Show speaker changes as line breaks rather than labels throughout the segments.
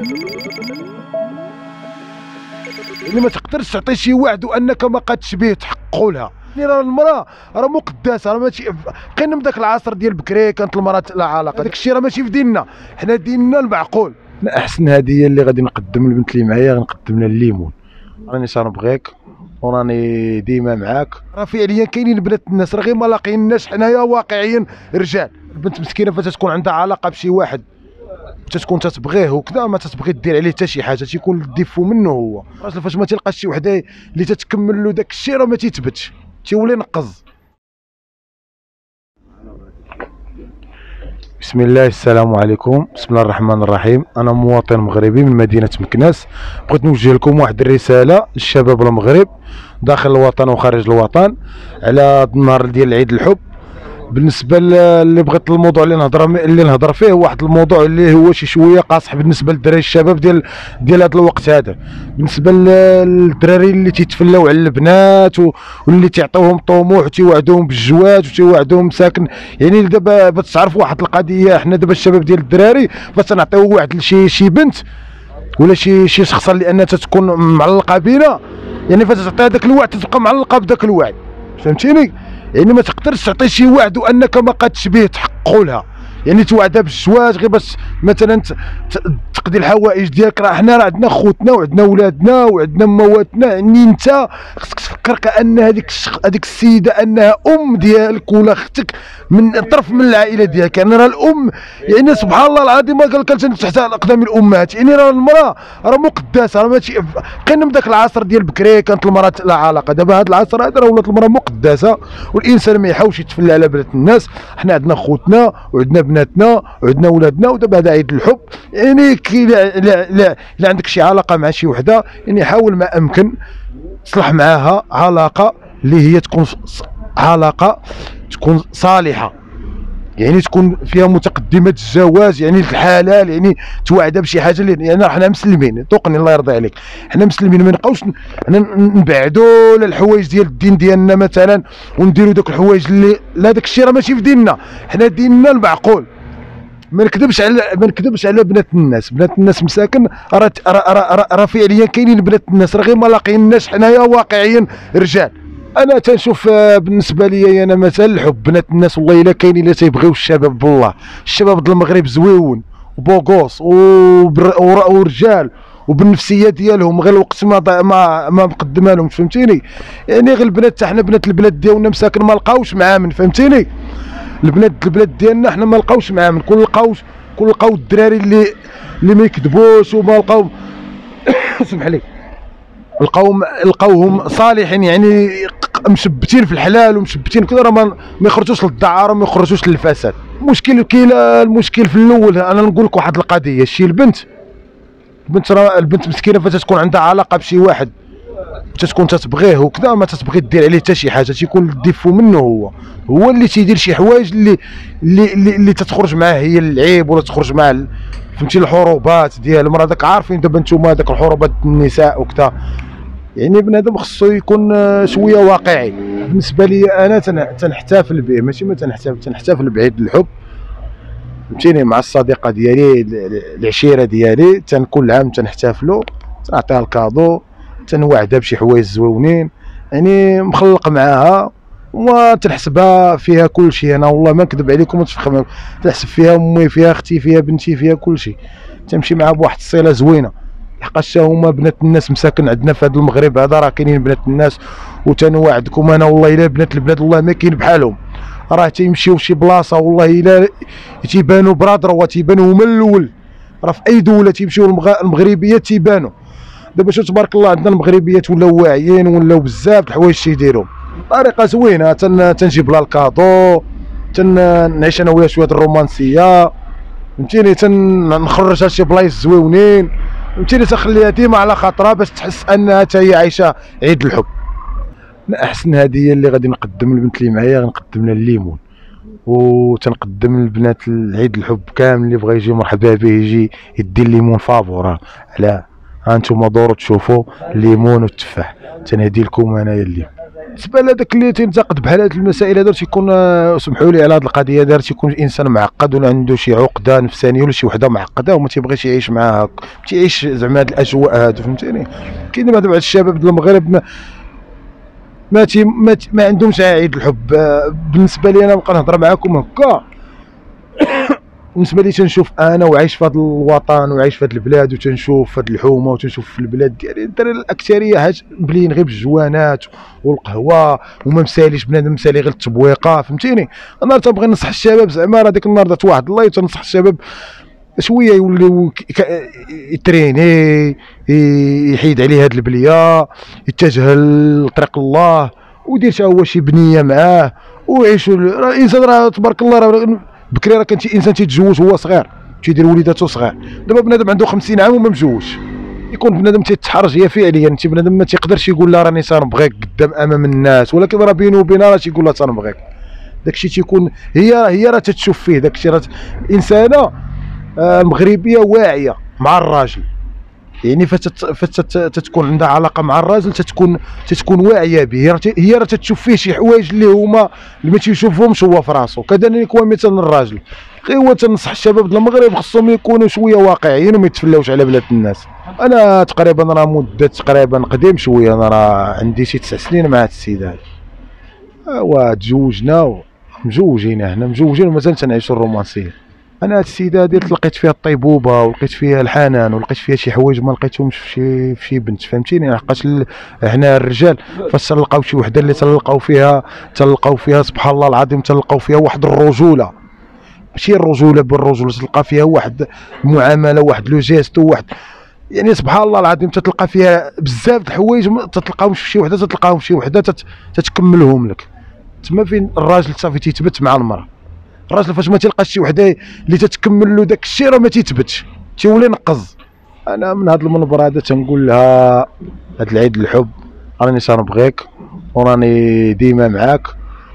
اللي ما تقدرش تعطي شي واحد وانك ما قادش به تحققوا لها. راه المراه راه مقدسه، راه ماشي بقينا من داك العصر ديال بكري كانت المراه لا علاقه، داك الشيء راه ماشي في ديننا، حنا ديننا المعقول. احسن هديه اللي غادي نقدم للبنت اللي معايا غنقدم لها الليمون. راني تنبغيك وراني ديما معاك. راه فعليا كاينين بنات الناس راه غير ما لاقييناش حنايا واقعيا رجال. البنت مسكينه فاش تكون عندها علاقه بشي واحد تتكون تتبغيه وكذا ما تتبغي دير عليه حتى شي حاجه، تيكون الديفو منه هو. راجل فاش ما تلقاش شي وحده اللي تتكمل له داك الشيء راه ما تيثبتش، تيولي نقز. بسم الله، السلام عليكم، بسم الله الرحمن الرحيم. انا مواطن مغربي من مدينه مكناس، بغيت نوجه لكم واحد الرساله للشباب المغرب داخل الوطن وخارج الوطن على النهار ديال عيد الحب. بالنسبه اللي بغيت الموضوع اللي نهضر فيه، واحد الموضوع اللي هو شي شويه قاصح بالنسبه للدراري الشباب ديال هذا الوقت هذا. بالنسبه للدراري اللي تيتفلاو على البنات واللي تيعطيوهم طموح وتيوعدوهم بالزواج وتيوعدوهم مساكن، يعني دابا باش تعرفوا واحد القضيه، حنا دابا الشباب ديال الدراري باش تنعطيو واحد شي بنت ولا شي شخصه اللي انها تكون معلقه بينا، يعني فاش تعطيها داك الوعد تتبقى معلقه بداك الوعد، فهمتيني؟ يعني ما تقدرش تعطي شي واحد وانك ما قادش به تحققوا لها، يعني توعدها بالزواج غير باش مثلا تقضي الحوائج ديالك. راه حنا عندنا خوتنا وعندنا ولادنا وعندنا مواتنا، يعني انت خصك تفكر كان هذيك السيده انها ام ديالك ولا اختك من طرف من العائله ديالك، يعني راه الام يعني سبحان الله العظيم ما قال كان تحت اقدام الامهات، يعني راه المراه راه مقدسه، راه ماشي بقينا من داك العصر ديال بكري كانت المراه لا علاقه. دابا هذا العصر هذا راه ولات المراه مقدسه، والانسان ما يحاولش يتفلى على بنات الناس. حنا عندنا خوتنا وعندنا بناتنا وعندنا ولادنا، ودابا هذا عيد الحب، يعني لا عندك شي علاقه مع شي وحده يعني حاول ما امكن تصلح معاها علاقه اللي هي تكون علاقه تكون صالحه، يعني تكون فيها متقدمه الزواج، يعني الحلال، يعني توعدها بشي حاجه اللي يعني حنا مسلمين. توقني الله يرضي عليك، حنا مسلمين ما نبقاوش نبعدوا الحوايج ديال الدين ديالنا مثلا ونديروا دوك الحوايج اللي لا، داك الشيء راه ماشي في ديننا، حنا ديننا المعقول. ما نكذبش على بنات الناس. بنات الناس مساكن راه فعليا كاينين بنات الناس راه غير ما لاقييناش حنايا واقعيا رجال. انا تنشوف بالنسبه لي انا مثلا الحب بنات الناس والله الا كاينين اللي تيبغيو الشباب بالله. الشباب ديال المغرب زويون وبوغوس ورجال وبالنفسيه ديالهم، غير الوقت ما مقدمه لهم، فهمتيني؟ يعني غير البنات حتى حنا بنات البلاد ديالنا مساكن ما لقاوش معامن، فهمتيني؟ البلاد ديالنا حنا ما لقاوش معامن، كل لقاو الدراري اللي ما يكذبوش وما لقاو سمح لي لقاوهم صالحين، يعني مثبتين في الحلال ومثبتين كذا، راه ما يخرجوش للدعاره وما يخرجوش للفساد. المشكل في الاول انا نقول لك واحد القضيه، شي البنت راه البنت مسكينه فاش تكون عندها علاقه بشي واحد تتكون تتبغيه وكذا ما تتبغي دير عليه حتى شي حاجه، تيكون الديفو منه هو اللي تيدير شي حوايج اللي تتخرج معاه هي العيب ولا تخرج مع فهمتي الحروبات ديال المراه. داك عارفين دابا نتوما داك الحروبات النساء وكذا، يعني بنادم خصو يكون شويه واقعي. بالنسبه لي انا تنحتفل به، ماشي ما تنحتفل بعيد الحب، فهمتيني؟ مع الصديقه ديالي العشيره ديالي كل عام تنحتفلوا، تنعطيها الكادو، تنوعدها بشي حوايج زوينين، يعني مخلق معاها وما تنحسبها فيها كل شيء. انا والله ما نكذب عليكم وتفخم، تنحسب فيها امي، فيها اختي، فيها بنتي، فيها كل شيء. تمشي معاها بواحد الصله زوينه، لحقاش هما بنات الناس مساكن عندنا في هذا المغرب هذا راه كاينين بنات الناس، وتنوعدكم انا والله الا بنات البلاد والله ما كاين بحالهم. راه تيمشيو لشي بلاصه والله الا تيبانوا برادر وتيبانوا هما الاول. راه في اي دوله تيمشيو المغربيات تيبانوا. دابا شوف تبارك الله عندنا المغربيات ولاو واعيين ولاو بزاف الحوايج تيديروا بطريقه زوينه. تنجيب لها الكادو، تنعيش انا وياها شويه الرومانسيه، فهمتيني؟ تنخرجها لشي بلايص زويونين، فهمتيني؟ تخليها ديما على خاطرها باش تحس انها حتى هي عايشه عيد الحب. احسن هديه اللي غادي نقدم للبنت اللي معايا غنقدم لها الليمون، وتنقدم للبنات عيد الحب كامل اللي بغى يجي مرحبا به يجي يدي الليمون فافور. على ها انتم دوروا تشوفوا الليمون والتفاح، تنهدي لكم انايا الليمون. بالنسبه لهذاك اللي تينتقد بحال هاد المسائل هذا تيكون سمحوا لي على هاد القضيه هذا تيكون انسان معقد ولا عنده شي عقده نفسانيه ولا شي وحده معقده وما تيبغيش يعيش معاها، تيعيش زعما هاد الاجواء هادو فهمتيني. كاين بعض الشباب د المغرب ما عندهمش عيد الحب. بالنسبه لي انا نبقى نهضر معاكم هكا، بالنسبه لي تنشوف انا وعايش في هذا الوطن وعايش في هذه البلاد وتنشوف هذه الحومه وتنشوف في البلاد ديالي الدراري الاكثريه حاج مبلين غير بالجوانات والقهوه وما مساليش بنادم مسالي غير التبويقه فهمتيني. انا تنبغي ننصح الشباب زعما راه ديك النهار دات واحد الله تنصح الشباب شويه يوليو يتريني يحيد عليه هذه البليه يتجه لطريق الله ويدير حتى هو شي بنيه معاه ويعيشوا. الانسان راه تبارك الله راه بكري راه كان شي انسان تيتزوج هو صغير تيدير وليداتو صغير. دابا بنادم عنده 50 عام وما مزوجش يكون بنادم تيتحرج. هي فعليا انت بنادم ما تيقدرش يقول لا راني تنبغيك قدام امام الناس، ولكن راه بينه وبينها راه تيقول لها تنبغيك. داكشي تيكون هي راه تتشوف فيه داكشي. راه الانسانه المغربيه واعيه مع الراجل، يعني تتكون عندها علاقه مع الراجل تتكون واعيه به. هي راه تتشوف فيه شي حوايج اللي هما اللي ما تيشوفهمش هو في راسو. كذلك هو مثلا الراجل. غير هو تنصح الشباب د المغرب خصهم يكونوا شويه واقعيين وما يتفلاوش على بلاد الناس. انا تقريبا راه مده تقريبا قديم شويه، انا راه عندي شي 9 سنين مع هاد السيد هذا. تزوجنا مزوجين هنا مزوجين ومازال تنعيشوا الرومانسيه. انا هاد السيده هادي لقيت فيها الطيبوبه ولقيت فيها الحنان ولقيت فيها شي حوايج ما لقيتهمش في شي بنت فهمتيني. لحقاش هنا الرجال فاش تلقاو شي وحده اللي تلقاو فيها سبحان الله العظيم تلقاو فيها واحد الرجوله، ماشي الرجوله بالرجوله، تلقى فيها واحد المعامله واحد لو جيستو واحد يعني سبحان الله العظيم تتلقى فيها بزاف د الحوايج تتلقاهمش في شي وحده، تتلقاهم في شي وحده تتكملهم لك. تما فين الراجل صافي تيثبت مع المراه. الراجل فاش ما تلقاش شي وحده اللي تتكمل له داك الشيء راه ما تيثبتش تيولي نقز. انا من هذا المنبر هذا تنقول لها هذا العيد الحب راني تنبغيك وراني ديما معاك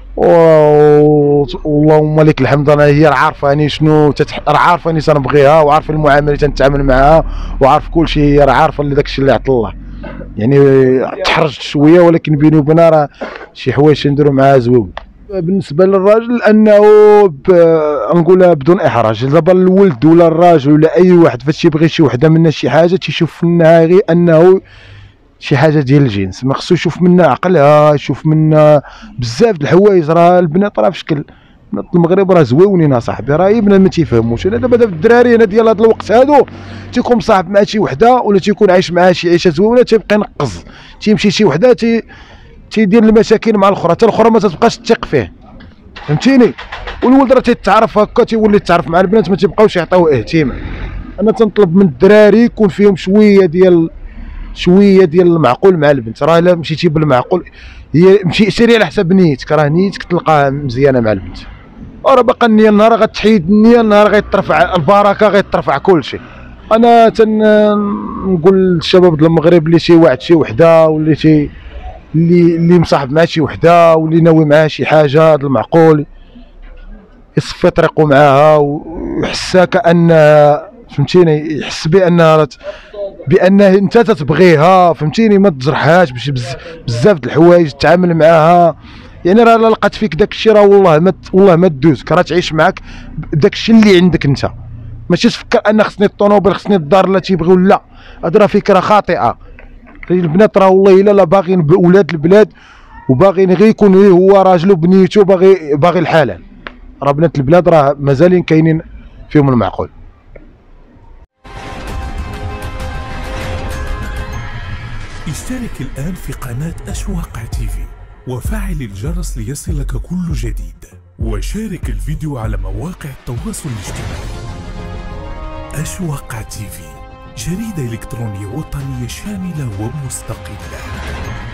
واللهم لك الحمد. انا هي عارفاني شنو راه عارفاني تنبغيها وعارفه المعامله اللي تنتعامل معها وعارف كل شيء. هي راه عارفه اللي داك الشيء اللي عطا الله. يعني تحرجت شويه ولكن بيني وبينها راه شي حوايج تنديروا معها زوين. بالنسبه للراجل انه نقولها بدون احراج، دابا الولد ولا الراجل ولا اي واحد فاش يبغي شي وحده منا شي حاجه تيشوف منها غير انه شي حاجه ديال الجنس، ما خصو يشوف منها عقلها يشوف منها بزاف د الحوايج. راه البنات راه في شكل المغرب راه زويونين اصاحبي، راه البنات ما تيفهموش. انا دابا الدراري هنا ديال هذا الوقت هادو تيكون مصاحب مع شي وحده ولا تيكون عايش معها شي عيشه زوينه تيبقى ينقز تيمشي شي وحده تيدير المشاكل مع الاخرى، حتى الاخرى ما تبقاش تثق فيه فهمتيني. والولد راه تيتعرف هكا تيولي يتعرف مع البنات ما تيبقاوش يعطيوه اهتمام. انا تنطلب من الدراري يكون فيهم شويه ديال المعقول مع البنت. راه الا مشيتي بالمعقول هي سيري على حساب نيتك، راه نيتك تلقاها مزيانه مع البنت. راه باقا النيه النهار غتحيد النيه النهار غيترفع البركه غيترفع كل شيء. انا تنقول للشباب ديال المغرب اللي تيواعد شي وحده واللي اللي مصاحب مع شي وحده واللي ناوي معها شي حاجه هذا المعقول يصفي طريقه معاها ويحسها كأن فهمتيني، يحس بانها انت تتبغيها فهمتيني، ما تجرحهاش باش بزاف د الحوايج تتعامل معاها. يعني راه لقات فيك داك الشيء راه والله ما تدوزك، راه تعيش معاك داك الشيء اللي عندك انت. ماشي تفكر ان خصني الطوموبيل خصني الدار لا تيبغيو، لا هذه راه فكره خاطئه. البنات راه والله الا باغيين بولاد البلاد وباغيين غير يكون هو راجل وبنيته باغي الحلال. راه بنات البلاد راه مازالين كاينين فيهم المعقول.
اشترك الآن في قناة أشواق تيفي وفعل الجرس ليصلك كل جديد، وشارك الفيديو على مواقع التواصل الاجتماعي. أشواق تيفي، جريدة إلكترونية وطنية شاملة ومستقلة.